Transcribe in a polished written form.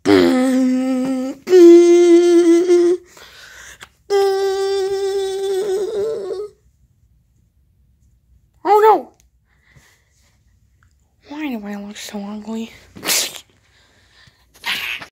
Oh no! Why do I look so ugly?